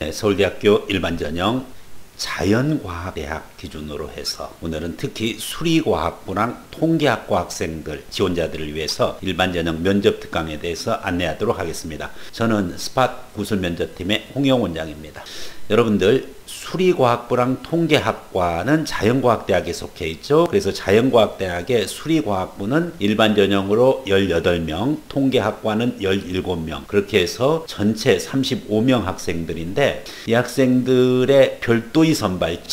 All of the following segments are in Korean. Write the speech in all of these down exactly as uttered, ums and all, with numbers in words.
서울대학교 일반전형 자연과학대학 기준으로 해서 오늘은 특히 수리과학부랑 통계학과 학생들 지원자들을 위해서 일반전형 면접 특강에 대해서 안내하도록 하겠습니다. 저는 스팟 구술면접팀의 홍영 원장입니다. 여러분들 수리과학부랑 통계학과는 자연과학대학에 속해 있죠. 그래서 자연과학대학의 수리과학부는 일반전형으로 열여덟 명, 통계학과는 열일곱 명, 그렇게 해서 전체 삼십오 명 학생들인데, 이 학생들의 별도의 선발,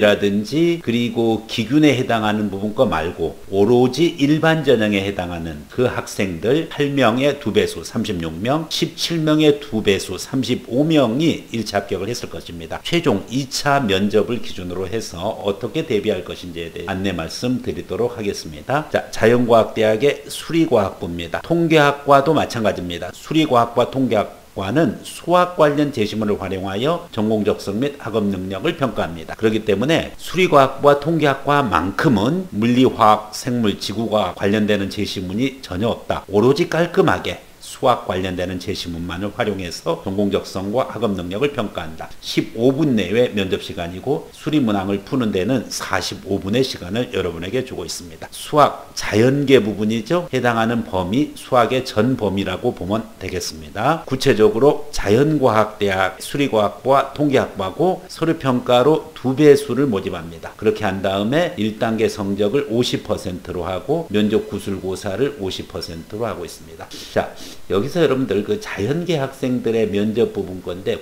지균이라든지 그리고 기균에 해당하는 부분 거 말고 오로지 일반전형에 해당하는 그 학생들 팔 명의 두 배수 삼십육 명, 십칠 명의 두 배수 삼십오 명이 일 차 합격을 했을 것입니다. 최종 이 차 면접을 기준으로 해서 어떻게 대비할 것인지에 대해 안내 말씀 드리도록 하겠습니다. 자, 자연과학대학의 수리과학부입니다. 통계학과도 마찬가지입니다. 수리과학과 통계학과는 수학 관련 제시문을 활용하여 전공 적성 및 학업 능력을 평가합니다. 그렇기 때문에 수리과학과 통계학과만큼은 물리화학, 생물, 지구과학 관련되는 제시문이 전혀 없다. 오로지 깔끔하게 수학 관련되는 제시문만을 활용해서 전공 적성과 학업 능력을 평가한다. 십오 분 내외 면접 시간이고 수리 문항을 푸는 데는 사십오 분의 시간을 여러분에게 주고 있습니다. 수학 자연계 부분이죠. 해당하는 범위 수학의 전 범위라고 보면 되겠습니다. 구체적으로 자연과학대학 수리과학과 통계학과고 서류평가로 두 배수를 모집합니다. 그렇게 한 다음에 일 단계 성적을 오십 퍼센트로 하고 면접 구술고사를 오십 퍼센트로 하고 있습니다. 자, 여기서 여러분들 그 자연계 학생들의 면접 부분 건데,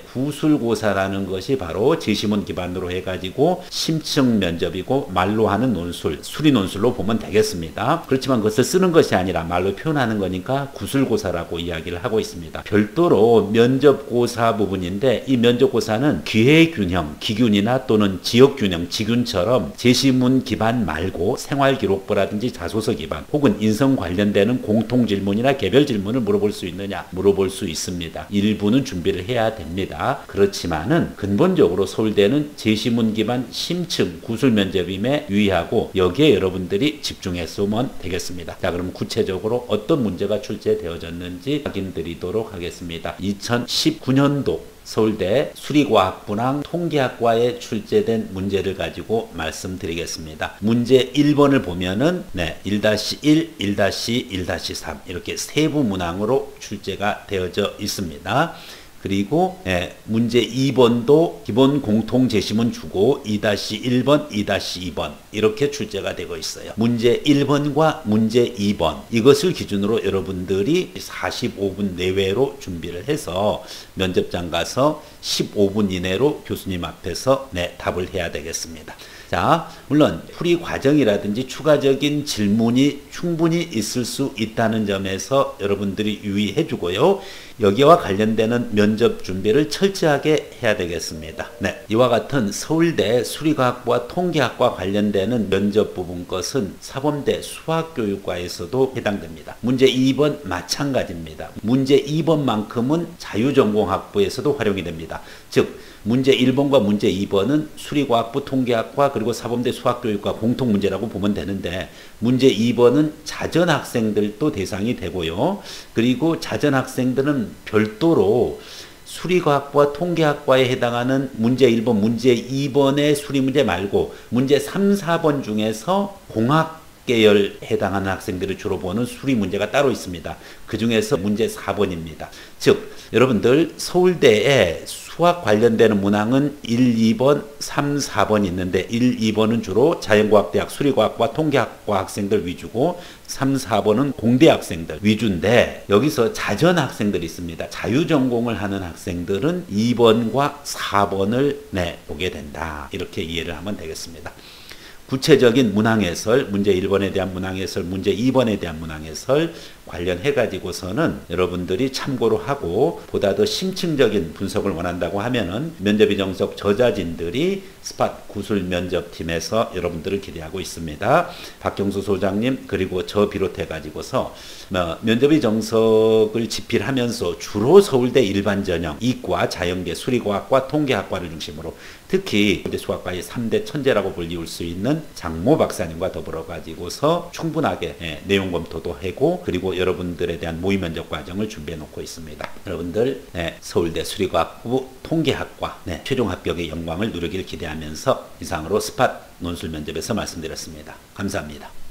구술고사라는 것이 바로 제시문 기반으로 해가지고 심층 면접이고 말로 하는 논술, 수리 논술로 보면 되겠습니다. 그렇지만 그것을 쓰는 것이 아니라 말로 표현하는 거니까 구술고사라고 이야기를 하고 있습니다. 별도로 면접고사 부분인데, 이 면접고사는 기회균형, 기균이나 또는 지역균형, 지균처럼 제시문 기반 말고 생활기록부라든지 자소서 기반 혹은 인성 관련되는 공통질문이나 개별질문을 물어볼 수 있느냐 물어볼 수 있습니다. 일부는 준비를 해야 됩니다. 그렇지만은 근본적으로 서울대는 제시문 기반 심층 구술 면접임에 유의하고 여기에 여러분들이 집중했으면 되겠습니다. 자, 그럼 구체적으로 어떤 문제가 출제되어졌는지 확인드리도록 하겠습니다. 이천십구 년도 서울대 수리과학부랑 통계학과에 출제된 문제를 가지고 말씀드리겠습니다. 문제 일 번을 보면은 네, 일 일, 일 일 삼 이렇게 세부 문항으로 출제가 되어져 있습니다. 그리고 예, 문제 이 번도 기본 공통 제시문 주고 이 일 번, 이 이 번 이렇게 출제가 되고 있어요. 문제 일 번과 문제 이 번 이것을 기준으로 여러분들이 사십오 분 내외로 준비를 해서 면접장 가서 십오 분 이내로 교수님 앞에서 네, 답을 해야 되겠습니다. 자, 물론 풀이 과정이라든지 추가적인 질문이 충분히 있을 수 있다는 점에서 여러분들이 유의해 주고요. 여기와 관련되는 면접 준비를 철저하게 해야 되겠습니다. 네, 이와 같은 서울대 수리과학부와 통계학과 관련되는 면접 부분 것은 사범대 수학교육과에서도 해당됩니다. 문제 이 번 마찬가지입니다. 문제 이 번만큼은 자유전공학부에서도 활용이 됩니다. 즉 문제 일 번과 문제 이 번은 수리과학부 통계학과 그리고 사범대 수학교육과 공통 문제라고 보면 되는데, 문제 이 번은 자전 학생들도 대상이 되고요. 그리고 자전 학생들은 별도로 수리과학부와 통계학과에 해당하는 문제 일 번, 문제 이 번의 수리 문제 말고 문제 삼, 사 번 중에서 공학 계열 해당하는 학생들을 주로 보는 수리 문제가 따로 있습니다. 그 중에서 문제 사 번입니다. 즉 여러분들 서울대에 수학 관련되는 문항은 일, 이 번, 삼, 사 번 있는데 일, 이 번은 주로 자연과학대학 수리과학과 통계학과 학생들 위주고 삼, 사 번은 공대 학생들 위주인데, 여기서 자전 학생들이 있습니다. 자유전공을 하는 학생들은 이 번과 사 번을 네, 보게 된다. 이렇게 이해를 하면 되겠습니다. 구체적인 문항해설, 문제 일 번에 대한 문항해설, 문제 이 번에 대한 문항해설 관련해 가지고서는 여러분들이 참고로 하고, 보다 더 심층적인 분석을 원한다고 하면은 면접이 정석 저자진들이 스팟 구술 면접팀에서 여러분들을 기대하고 있습니다. 박경수 소장님 그리고 저 비롯해 가지고서 뭐 면접이 정석을 집필하면서 주로 서울대 일반전형, 이과, 자연계, 수리과학과, 통계학과를 중심으로 특히 수학과의 삼 대 천재라고 불리울 수 있는 있는 장모 박사님과 더불어 가지고서 충분하게 예, 내용 검토도 하고 그리고 여러분들에 대한 모의 면접 과정을 준비해 놓고 있습니다. 여러분들 네, 서울대 수리과학부 통계학과 네, 최종 합격의 영광을 누리길 기대하면서 이상으로 스팟 논술 면접에서 말씀드렸습니다. 감사합니다.